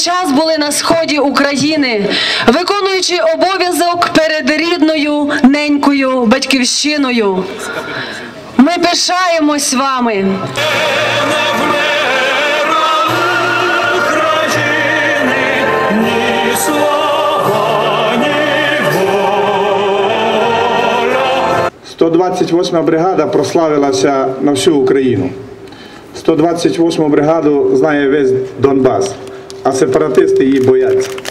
час були на сході України, виконуючи обов'язок перед рідною ненькою батьківщиною. Ми пишаємось вами. – 128-ма бригада прославилася на всю Україну. 128-му бригаду знає весь Донбас, а сепаратисти її бояться.